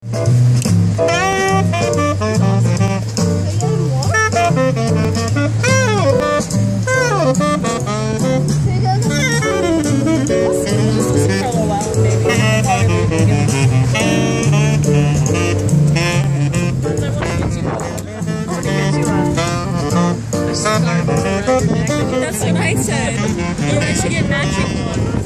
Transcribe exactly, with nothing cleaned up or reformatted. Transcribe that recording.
That's what I said. You guys should get matching ones.